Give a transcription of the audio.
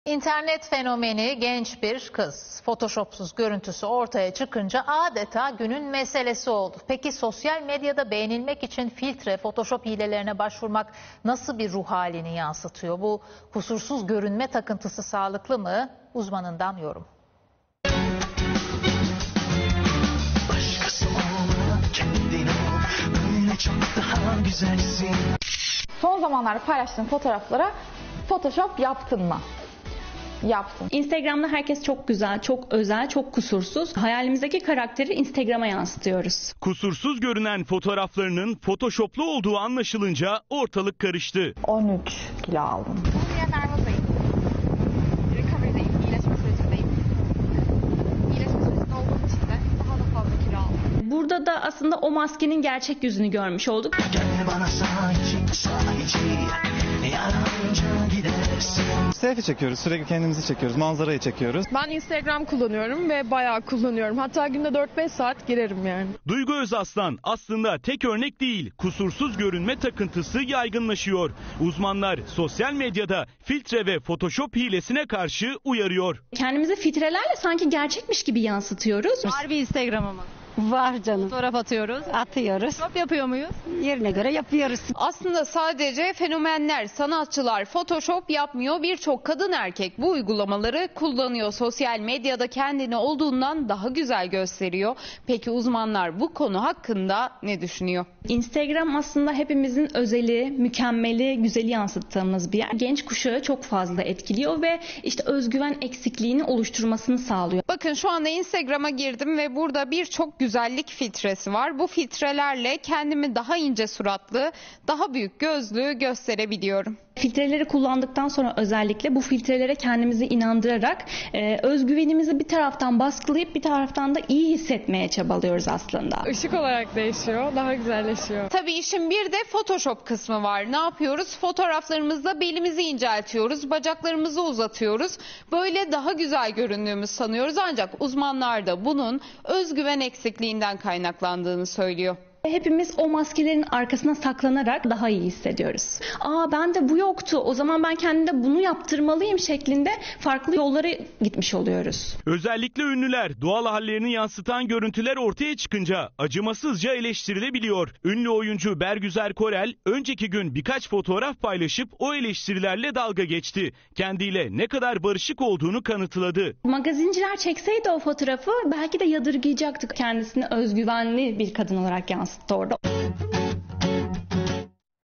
İnternet fenomeni genç bir kız. Photoshop'suz görüntüsü ortaya çıkınca adeta günün meselesi oldu. Peki sosyal medyada beğenilmek için filtre, Photoshop hilelerine başvurmak nasıl bir ruh halini yansıtıyor? Bu kusursuz görünme takıntısı sağlıklı mı? Uzmanından yorum. Son zamanlarda paylaştığım fotoğraflara Photoshop yaptın mı? Yaptım. Instagram'da herkes çok güzel, çok özel, çok kusursuz. Hayalimizdeki karakteri Instagram'a yansıtıyoruz. Kusursuz görünen fotoğraflarının Photoshop'lu olduğu anlaşılınca ortalık karıştı. 13 kilo aldım. Nervozdayım. Recovery'deyim. İyileşme sürecindeyim. İyileşme sürecinde olduğum için de daha da fazla kilo aldım. Burada da aslında o maskenin gerçek yüzünü görmüş olduk. Gel bana sahici, yaranca gidersin. Selfie çekiyoruz, sürekli kendimizi çekiyoruz, manzarayı çekiyoruz. Ben Instagram kullanıyorum ve bayağı kullanıyorum. Hatta günde 4-5 saat girerim yani. Duygu Özaslan aslında tek örnek değil, kusursuz görünme takıntısı yaygınlaşıyor. Uzmanlar sosyal medyada filtre ve Photoshop hilesine karşı uyarıyor. Kendimizi filtrelerle sanki gerçekmiş gibi yansıtıyoruz. Var bir Instagram'ı mı? Var canım. Fotoğraf atıyoruz. Atıyoruz. Photoshop yapıyor muyuz? Yerine göre yapıyoruz. Aslında sadece fenomenler, sanatçılar Photoshop yapmıyor. Birçok kadın erkek bu uygulamaları kullanıyor. Sosyal medyada kendini olduğundan daha güzel gösteriyor. Peki uzmanlar bu konu hakkında ne düşünüyor? Instagram aslında hepimizin özeli, mükemmeli, güzeli yansıttığımız bir yer. Genç kuşağı çok fazla etkiliyor ve işte özgüven eksikliğini oluşturmasını sağlıyor. Bakın şu anda Instagram'a girdim ve burada birçok güzellik filtresi var. Bu filtrelerle kendimi daha ince suratlı, daha büyük gözlü gösterebiliyorum. Filtreleri kullandıktan sonra özellikle bu filtrelere kendimizi inandırarak özgüvenimizi bir taraftan baskılayıp bir taraftan da iyi hissetmeye çabalıyoruz aslında. Işık olarak değişiyor, daha güzelleşiyor. Tabii işin bir de Photoshop kısmı var. Ne yapıyoruz? Fotoğraflarımızda belimizi inceltiyoruz, bacaklarımızı uzatıyoruz. Böyle daha güzel göründüğümüz sanıyoruz ancak uzmanlar da bunun özgüven eksikliğinden kaynaklandığını söylüyor. Hepimiz o maskelerin arkasına saklanarak daha iyi hissediyoruz. Bende bu yoktu, o zaman ben kendime bunu yaptırmalıyım şeklinde farklı yollara gitmiş oluyoruz. Özellikle ünlüler doğal hallerini yansıtan görüntüler ortaya çıkınca acımasızca eleştirilebiliyor. Ünlü oyuncu Bergüzar Korel önceki gün birkaç fotoğraf paylaşıp o eleştirilerle dalga geçti. Kendiyle ne kadar barışık olduğunu kanıtladı. Magazinciler çekseydi o fotoğrafı belki de yadırgayacaktık. Kendisini özgüvenli bir kadın olarak yansıttı orada.